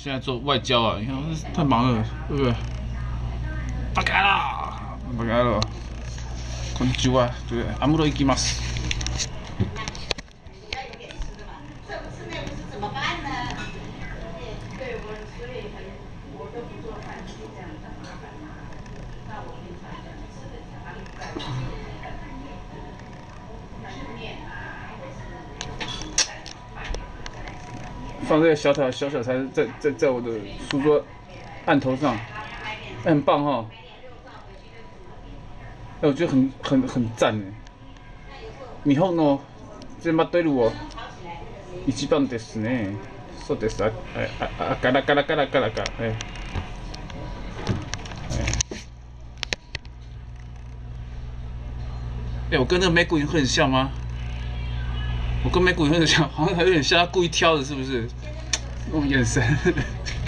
现在做外交啊，你看太忙了，对不对？打开了，打开了。こんにちは，对，アムロ行きます。 这不吃那不是怎么办呢？对我，所以我都不做饭，就这样很麻烦。那我平常吃的哪里不干净？那面啊，或是放这个小台在我的书桌案头上，很棒哈。我觉得很赞哎。日本の这马对路哦，一番ですね。そうです。ガラガラガラガラガラ。我跟那个美股银很像吗？我跟美股银很像，好像还有点像，他故意挑的，是不是？那种眼神。